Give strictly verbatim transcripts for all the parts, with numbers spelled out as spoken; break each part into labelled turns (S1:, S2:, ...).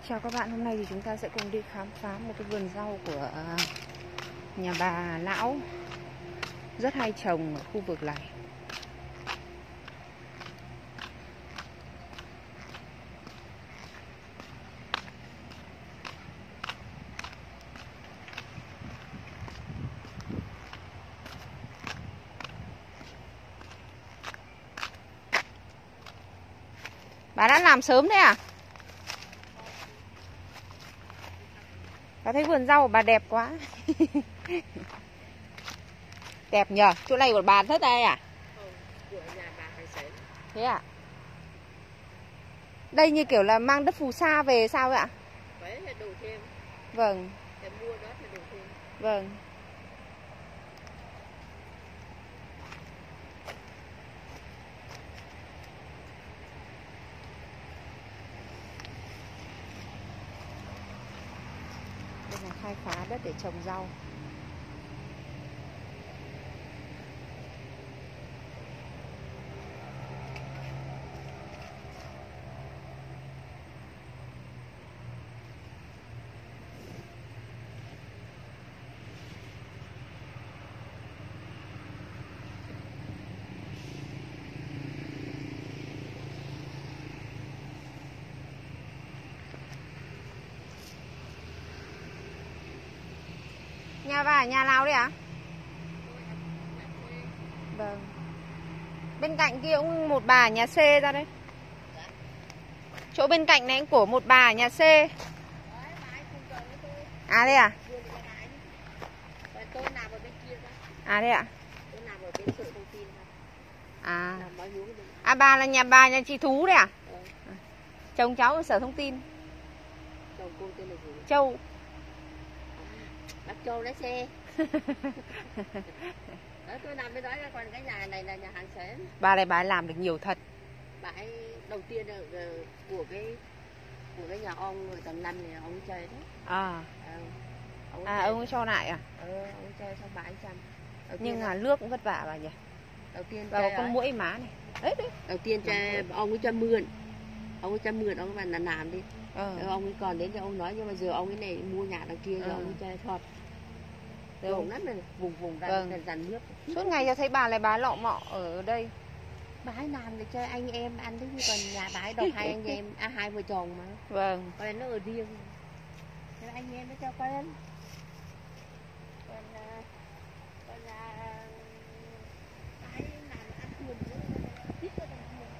S1: Chào các bạn, hôm nay thì chúng ta sẽ cùng đi khám phá một cái vườn rau của nhà bà Lão rất hay trồng ở khu vực này. Bà đã làm sớm thế à? Bà thấy vườn rau của bà đẹp quá. Đẹp nhờ, chỗ này của bà thất đây à?
S2: Không, của nhà bà Hải Sến.
S1: Thế à? Đây như kiểu là mang đất phù sa về sao vậy ạ?
S2: Đấy là đồ thêm.
S1: Vâng.
S2: Để mua đó thì đồ thêm.
S1: Vâng. Đây là khai phá đất để trồng rau. Nhà bà ở nhà nào đấy ạ? Vâng. Bên cạnh kia cũng một bà ở nhà C ra đấy. Chỗ bên cạnh này cũng của một bà ở nhà C. À đây à?
S2: Tôi làm ở bên kia đó.
S1: À đây ạ?
S2: Tôi làm ở bên sở thông tin thôi.
S1: À.
S2: Làm bao nhiêu cái bên.
S1: À bà là nhà bà nhà chị Thú đấy à?
S2: Ừ.
S1: Chồng cháu ở sở thông tin.
S2: Chồng cô tên là gì?
S1: Châu.
S2: Bác Châu lái xe. Đó, tôi làm bên đó, còn cái nhà này là nhà hàng xóm.
S1: Bà này bà ấy làm được nhiều thật.
S2: Bà ấy đầu tiên là của cái của cái nhà ông người tầng năm này ông ấy chơi đấy.
S1: À.
S2: Ừ. Ông
S1: À ông ấy cho lại à?
S2: Ừ, ông ấy chơi xong bà ấy chăm.
S1: Nhưng mà nước cũng vất vả bà nhỉ.
S2: Đầu tiên
S1: và có con muỗi má này. Đấy đấy.
S2: Đầu tiên cho ông ấy cho mượn. Ông ấy cho mượn ông ấy mà làm đi.
S1: Ừ.
S2: Ông ấy còn đến cho ông nói, nhưng mà giờ ông ấy này mua nhà đằng kia rồi ừ. Ông ấy chơi thật. Vùng lắm này, vùng vùng ra vâng. Dàn nước.
S1: Suốt ngày cho thấy bà này bà lọ mọ ở đây.
S2: Bà ấy làm để cho anh em ăn đấy, chứ còn nhà bà ấy độc hai anh em, à hai vợ chồng mà.
S1: Vâng.
S2: Còn nó ở riêng. Thế anh em nó cho quen. Còn còn là bà ấy làm ăn buồn nữa, thích cho đồng tiền.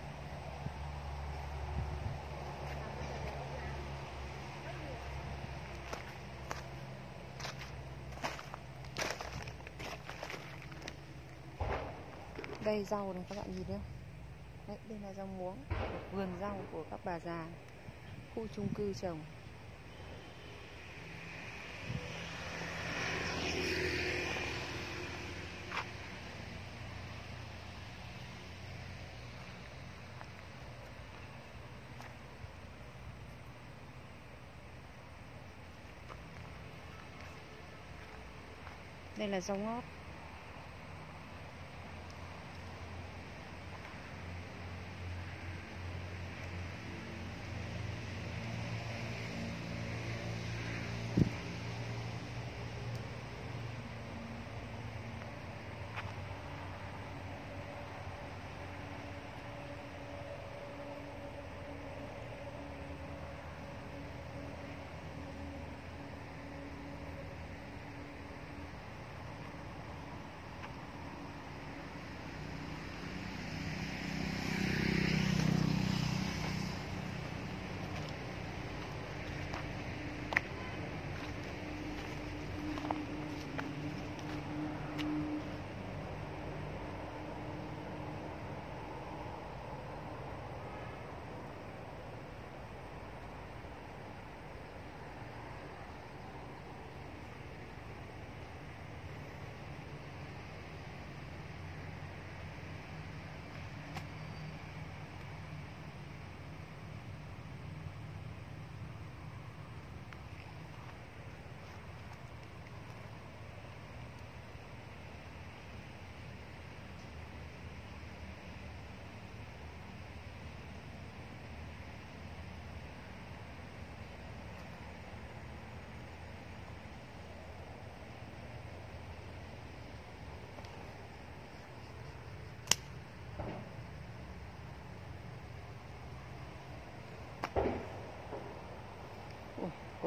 S1: Đây rau này các bạn nhìn thấy không? Đấy, đây là rau muống, vườn rau của các bà già khu chung cư trồng. Đây là rau ngót.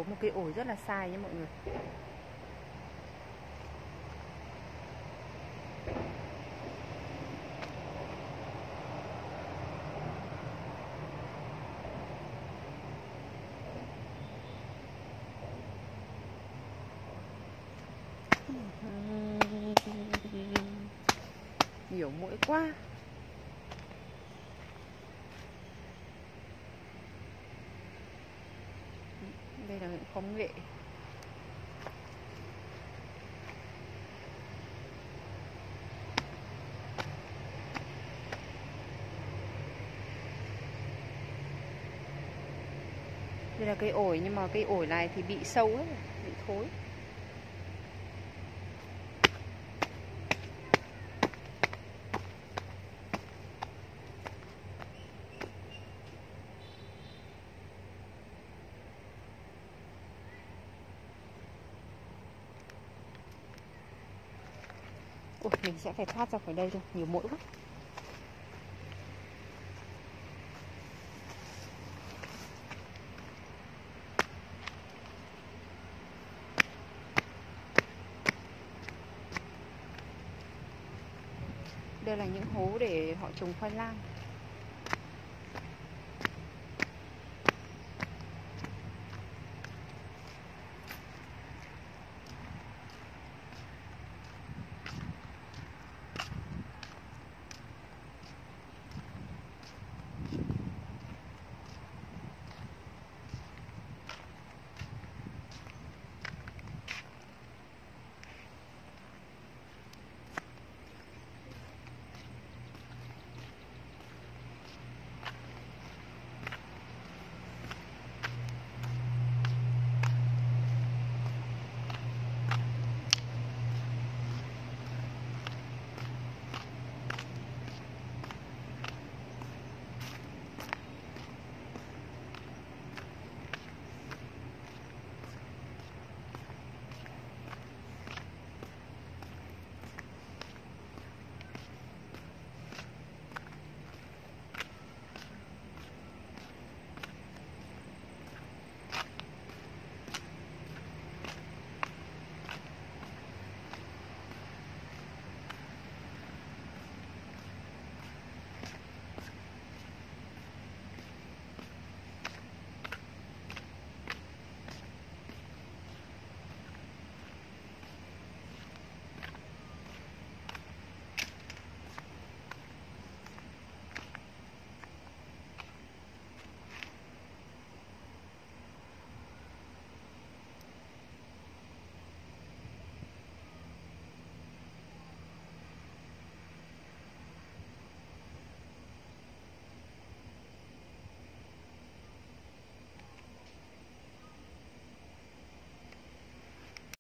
S1: có một cây ổi rất là sai nhé mọi người. Nhiều muỗi quá. Đây là những khóm nghệ. Đây là cây ổi, nhưng mà cây ổi này thì bị sâu ấy, bị thối. Ủa, mình sẽ phải thoát ra khỏi đây thôi, nhiều muỗi quá. Đây là những hố để họ trồng khoai lang.